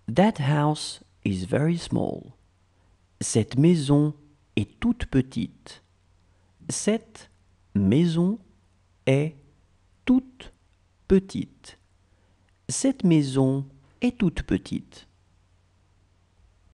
That house is very small. Cette maison est toute petite. Cette maison est toute petite. Cette maison est toute petite.